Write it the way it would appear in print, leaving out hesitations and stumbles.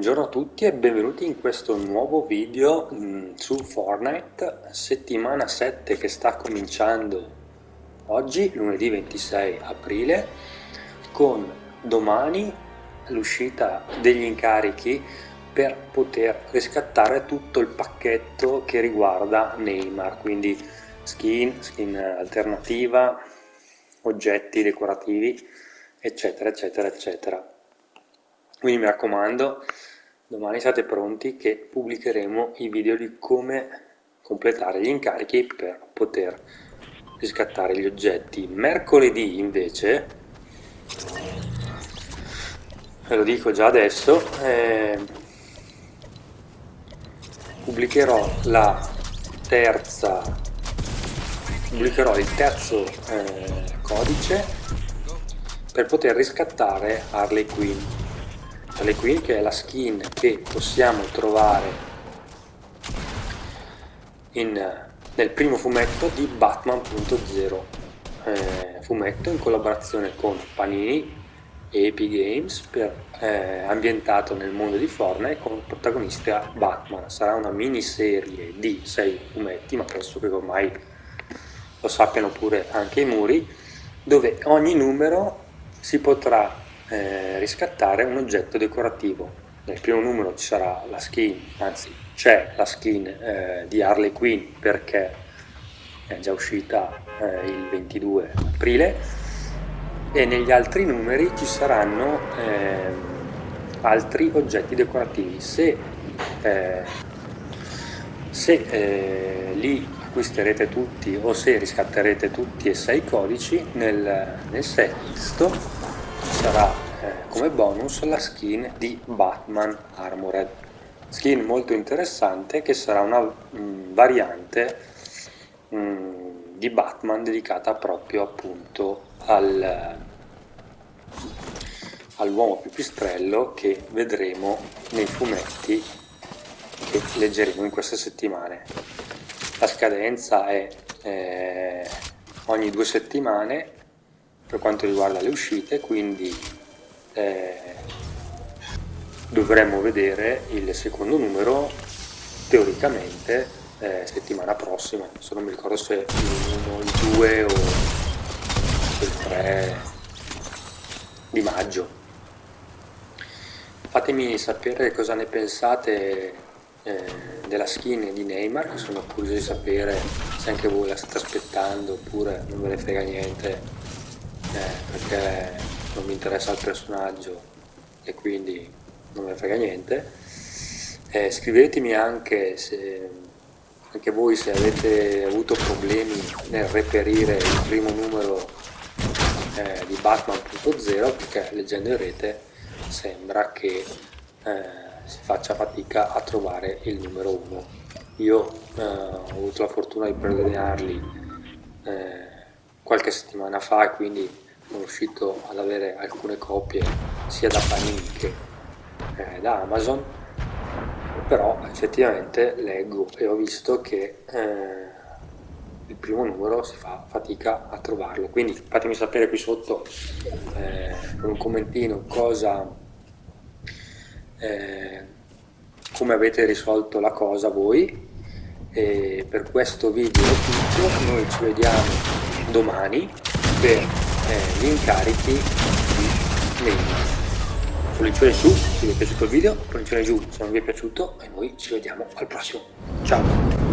Buongiorno a tutti e benvenuti in questo nuovo video su Fortnite, settimana 7 che sta cominciando oggi, lunedì 26 aprile, con domani l'uscita degli incarichi per poter riscattare tutto il pacchetto che riguarda Neymar, quindi skin alternativa, oggetti decorativi, eccetera eccetera eccetera. Quindi mi raccomando, domani siate pronti che pubblicheremo i video di come completare gli incarichi per poter riscattare gli oggetti. Mercoledì invece, ve lo dico già adesso, pubblicherò il terzo codice per poter riscattare Harley Quinn. Harley Quinn, che è la skin che possiamo trovare nel primo fumetto di Batman.0, fumetto in collaborazione con Panini e Epic Games, ambientato nel mondo di Fortnite con protagonista Batman. Sarà una miniserie di 6 fumetti, ma penso che ormai lo sappiano pure anche i muri, dove ogni numero si potrà riscattare un oggetto decorativo. Nel primo numero ci sarà la skin, anzi c'è la skin di Harley Quinn, perché è già uscita il 22 aprile, e negli altri numeri ci saranno altri oggetti decorativi. Se li acquisterete tutti o se riscatterete tutti e 6 codici, nel sesto sarà come bonus la skin di Batman Armored, skin molto interessante che sarà una variante di Batman dedicata proprio appunto all'uomo pipistrello che vedremo nei fumetti che leggeremo in queste settimane. La scadenza è ogni 2 settimane per quanto riguarda le uscite, quindi dovremmo vedere il secondo numero teoricamente settimana prossima. Adesso non mi ricordo se il 1, il 2 o il 3 di maggio. Fatemi sapere cosa ne pensate della skin di Neymar, che sono curioso di sapere se anche voi la state aspettando oppure non ve ne frega niente, perché non mi interessa il personaggio e quindi non me ne frega niente. Scrivetemi anche anche voi se avete avuto problemi nel reperire il primo numero di Batman.0, perché leggendo in rete sembra che si faccia fatica a trovare il numero 1. Io ho avuto la fortuna di preordinarli qualche settimana fa e quindi sono riuscito ad avere alcune copie sia da Panini che da Amazon, però effettivamente leggo e ho visto che il primo numero si fa fatica a trovarlo, quindi fatemi sapere qui sotto con un commentino come avete risolto la cosa voi. E per questo video è tutto, noi ci vediamo domani per gli incarichi di Neymar. Pollicione su se vi è piaciuto il video, pollicione giù se non vi è piaciuto, e noi ci vediamo al prossimo. Ciao!